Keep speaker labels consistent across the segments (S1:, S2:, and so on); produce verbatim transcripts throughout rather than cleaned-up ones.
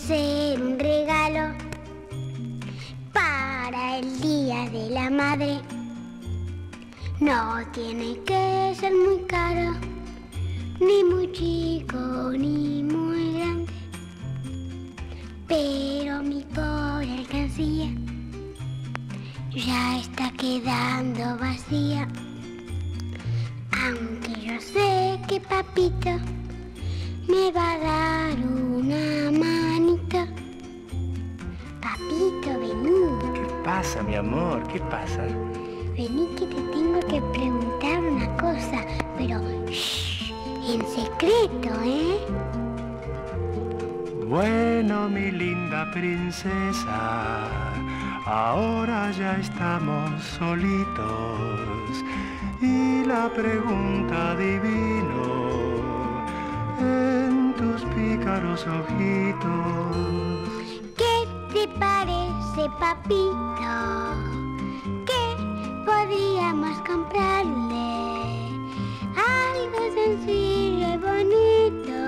S1: hacer un regalo para el Día de la Madre. No tiene que ser muy caro, ni muy chico, ni muy grande. Pero mi pobre alcancía ya está quedando vacía. Aunque yo sé que papito me va a dar una manito. Papito, vení.
S2: ¿Qué pasa, mi amor? ¿Qué pasa?
S1: Vení que te tengo que preguntar una cosa, pero shh, en secreto, ¿eh?
S2: Bueno, mi linda princesa, ahora ya estamos solitos y la pregunta adivino en tus pícaros ojitos.
S1: ¿Qué te parece, papito? ¿Qué podríamos comprarle? Algo sencillo y bonito,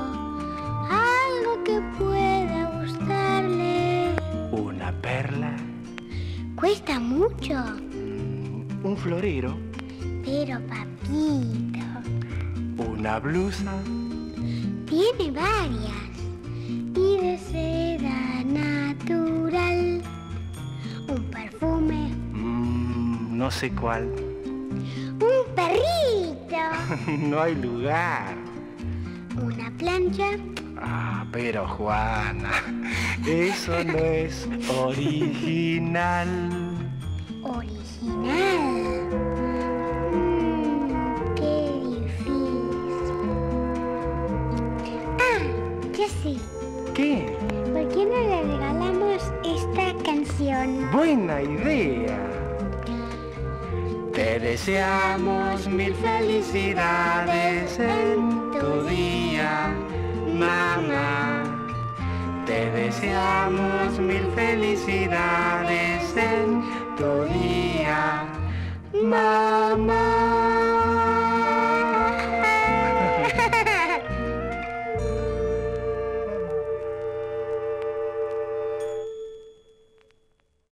S1: algo que pueda gustarle.
S2: ¿Una perla?
S1: ¿Cuesta mucho?
S2: Mm, ¿Un florero?
S1: Pero papito,
S2: ¿Una blusa?
S1: tiene varias y de seda natural. Un perfume,
S2: Mm, no sé cuál.
S1: un perrito,
S2: No hay lugar.
S1: una plancha.
S2: Ah, pero Juana, eso no es original.
S1: Original. Mm, qué difícil. Ah, ya sé.
S2: ¿Qué?
S1: ¿Por qué no le regalamos esta canción?
S2: Buena idea. Te deseamos mil felicidades en tu día, mamá. Te deseamos mil felicidades en tu día, mamá.